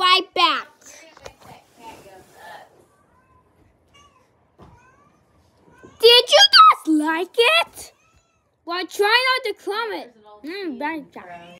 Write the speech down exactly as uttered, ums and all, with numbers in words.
right back. Did you guys like it? Well, try not to comment. Mm, bye.